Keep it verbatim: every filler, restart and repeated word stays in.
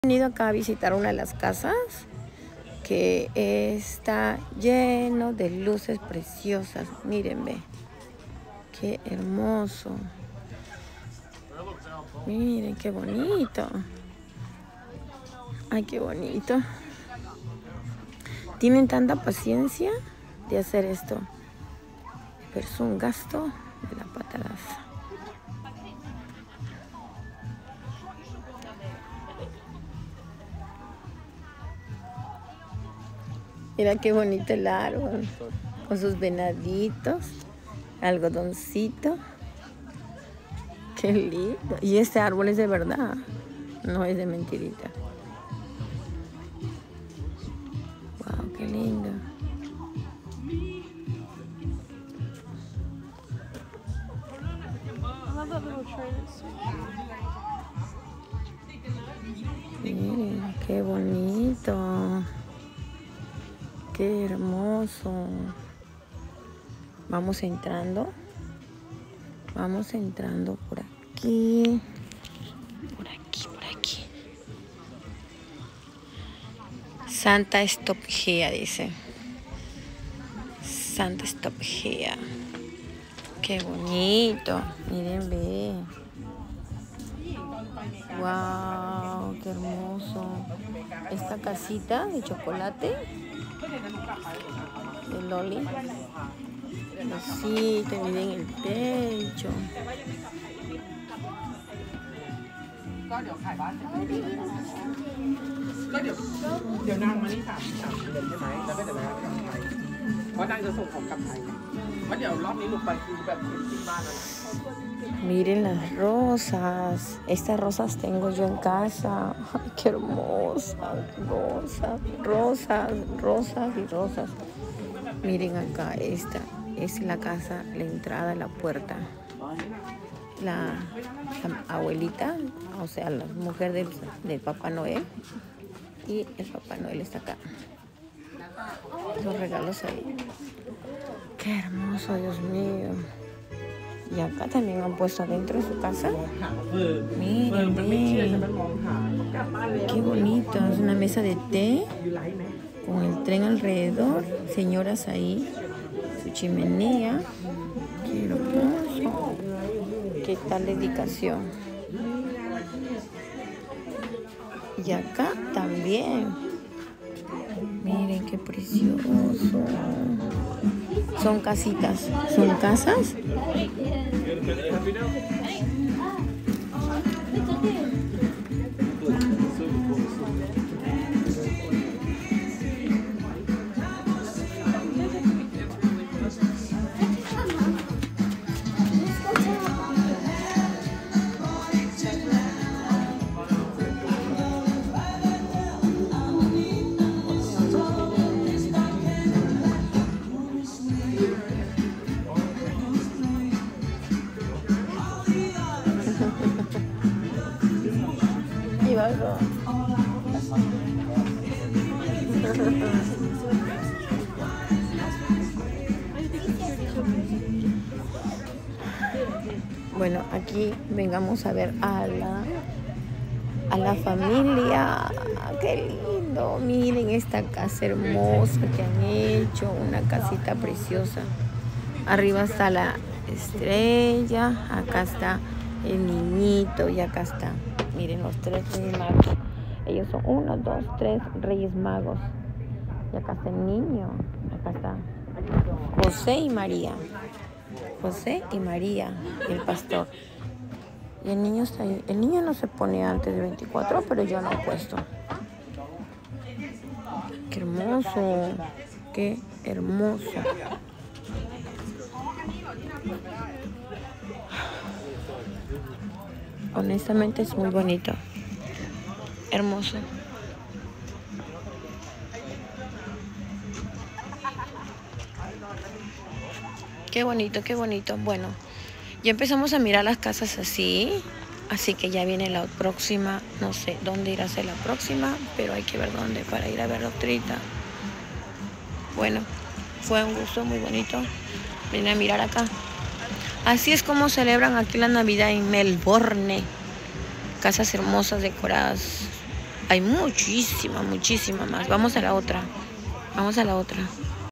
He venido acá a visitar una de las casas que está lleno de luces preciosas. Mírenme, qué hermoso. Miren qué bonito. Ay, qué bonito. Tienen tanta paciencia de hacer esto, pero es un gasto de la patadaza. Mira qué bonito el árbol, con sus venaditos, algodoncito. Qué lindo. Y este árbol es de verdad, no es de mentirita. Wow, qué lindo. Miren, qué bonito. Qué hermoso. Vamos entrando. Vamos entrando por aquí. Por aquí, por aquí. Santa Stop Here, dice. Santa Stop Here. Qué bonito. Miren, ve. Wow, qué hermoso. Esta casita de chocolate. De Loli. Sí, te miren el techo. Miren las rosas. Estas rosas tengo yo en casa. Ay, qué hermosas. Rosas, rosas, rosas y rosas. Miren acá, esta es la casa, la entrada, la puerta. La, la abuelita, o sea, la mujer del, del Papá Noel. Y el Papá Noel está acá. Los regalos ahí. Qué hermoso, Dios mío. Y acá también han puesto adentro de su casa. Miren, miren. Qué bonito. Es una mesa de té con el tren alrededor. Señoras ahí. Su chimenea. Qué hermoso. Qué tal dedicación. Y acá también. Miren qué precioso. Son casitas. Son casas. Bueno, aquí vengamos a ver a la, a la familia. ¡Qué lindo! Miren esta casa hermosa que han hecho. Una casita preciosa. Arriba está la estrella. Acá está el niñito. Y acá está. Miren los tres reyes magos. Ellos son uno, dos, tres reyes magos. Y acá está el niño. Acá está José y María. José y María, y el pastor. Y el niño está ahí. El niño no se pone antes de veinticuatro, pero yo lo he puesto. Qué hermoso. Qué hermoso. Honestamente es muy bonito. Hermoso. Qué bonito, qué bonito. Bueno, ya empezamos a mirar las casas así. Así que ya viene la próxima. No sé dónde irá a ser la próxima, pero hay que ver dónde para ir a ver otrita. Bueno, fue un gusto muy bonito. Ven a mirar acá. Así es como celebran aquí la Navidad en Melbourne. Casas hermosas decoradas Hay muchísima, muchísima más. Vamos a la otra. Vamos a la otra.